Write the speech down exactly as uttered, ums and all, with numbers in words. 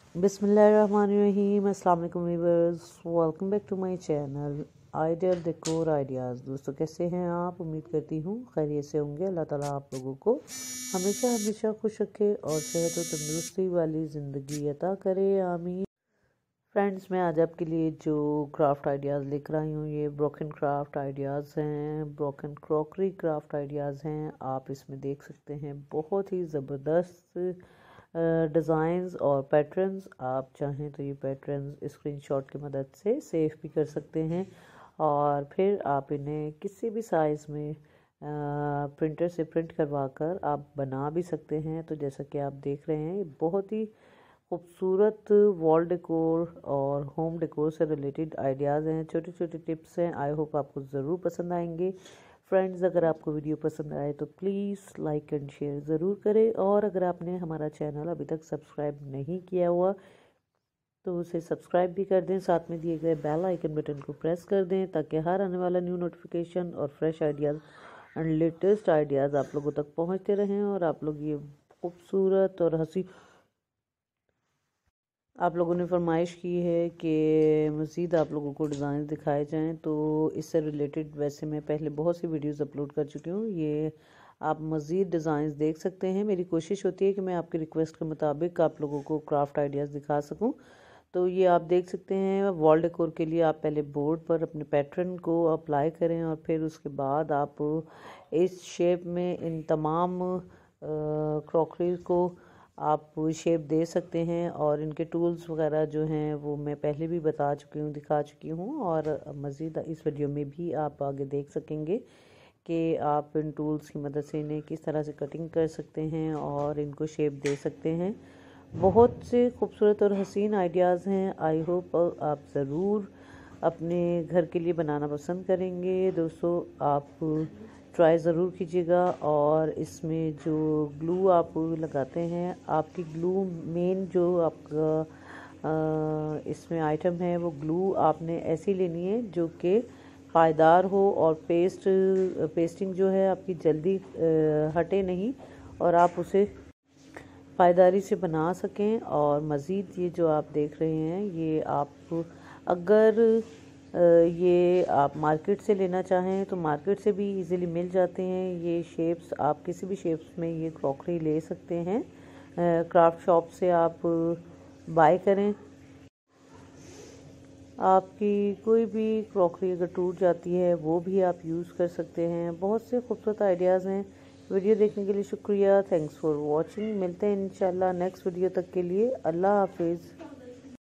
बिस्मिल्लाहिर्रहमानिर्रहीम। अस्सलाम वालेकुम viewers, welcome back to my channel ideal decor ideas. दोस्तों कैसे हैं आप? उम्मीद करती हूँ खैरियत से होंगे। अल्लाह ताला आप लोगों को हमेशा हमेशा खुश रखे और सेहत और तंदुरुस्ती वाली ज़िंदगी अता करे, आमीन। फ्रेंड्स, मैं आज आपके लिए जो क्राफ्ट आइडियाज़ लेकर आई हूँ ये ब्रोकन क्राफ्ट आइडियाज़ हैं, ब्रोकन क्रॉकरी क्राफ्ट आइडियाज़ हैं। आप इसमें देख सकते हैं बहुत ही ज़बरदस्त डिज़ाइंस और पैटर्न्स। आप चाहें तो ये पैटर्न्स स्क्रीनशॉट की मदद से सेव भी कर सकते हैं और फिर आप इन्हें किसी भी साइज़ में प्रिंटर से प्रिंट करवा कर आप बना भी सकते हैं। तो जैसा कि आप देख रहे हैं, ये बहुत ही खूबसूरत वॉल डेकोर और होम डेकोर से रिलेटेड आइडियाज़ हैं, छोटे छोटे टिप्स हैं। आई होप आपको ज़रूर पसंद आएंगे। फ्रेंड्स, अगर आपको वीडियो पसंद आए तो प्लीज़ लाइक एंड शेयर ज़रूर करें और अगर आपने हमारा चैनल अभी तक सब्सक्राइब नहीं किया हुआ तो उसे सब्सक्राइब भी कर दें। साथ में दिए गए बेल आइकन बटन को प्रेस कर दें ताकि हर आने वाला न्यू नोटिफिकेशन और fresh ideas and latest ideas आप लोगों तक पहुंचते रहें और आप लोग ये खूबसूरत और हंसी आप लोगों ने फरमाइश की है कि मज़ीद आप लोगों को डिज़ाइन दिखाए जाएं, तो इससे रिलेटेड वैसे मैं पहले बहुत सी वीडियोस अपलोड कर चुकी हूँ। ये आप मज़ीद डिज़ाइंस देख सकते हैं। मेरी कोशिश होती है कि मैं आपकी रिक्वेस्ट के मुताबिक आप लोगों को क्राफ्ट आइडियाज़ दिखा सकूँ। तो ये आप देख सकते हैं, वॉल डेकोर के लिए आप पहले बोर्ड पर अपने पैटर्न को अप्लाई करें और फिर उसके बाद आप इस शेप में इन तमाम क्रॉकरी को आप शेप दे सकते हैं। और इनके टूल्स वगैरह जो हैं वो मैं पहले भी बता चुकी हूँ, दिखा चुकी हूँ और मज़ीद इस वीडियो में भी आप आगे देख सकेंगे कि आप इन टूल्स की मदद से इन्हें किस तरह से कटिंग कर सकते हैं और इनको शेप दे सकते हैं। बहुत से खूबसूरत और हसीन आइडियाज़ हैं। आई होप आप ज़रूर अपने घर के लिए बनाना पसंद करेंगे। दोस्तों, आप ट्राई ज़रूर कीजिएगा और इसमें जो ग्लू आप लगाते हैं, आपकी ग्लू मेन जो आपका इसमें आइटम है वो ग्लू आपने ऐसी लेनी है जो कि पायदार हो और पेस्ट पेस्टिंग जो है आपकी जल्दी हटे नहीं और आप उसे पायदारी से बना सकें। और मज़ीद ये जो आप देख रहे हैं, ये आप अगर ये आप मार्केट से लेना चाहें तो मार्केट से भी इजीली मिल जाते हैं। ये शेप्स आप किसी भी शेप्स में ये क्रॉकरी ले सकते हैं, क्राफ्ट शॉप से आप बाय करें। आपकी कोई भी क्रॉकरी अगर टूट जाती है वो भी आप यूज़ कर सकते हैं। बहुत से खूबसूरत आइडियाज़ हैं। वीडियो देखने के लिए शुक्रिया। Thanks for watching. मिलते हैं इंशाल्लाह नेक्स्ट वीडियो तक के लिए। अल्लाह हाफिज़।